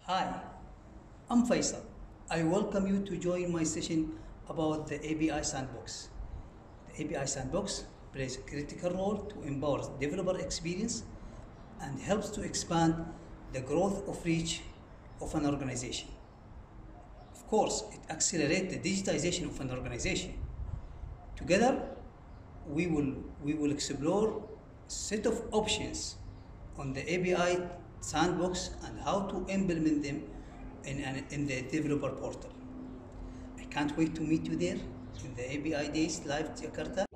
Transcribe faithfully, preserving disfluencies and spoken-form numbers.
Hi, I'm Faisal. I welcome you to join my session about the A P I Sandbox. The A P I Sandbox plays a critical role to empower developer experience and helps to expand the growth of reach of an organization. Of course, it accelerates the digitization of an organization. Together, we will, we will explore a set of options on the A P I Sandbox and how to implement them in, an, in the developer portal. I can't wait to meet you there in the APIdays LIVE Jakarta.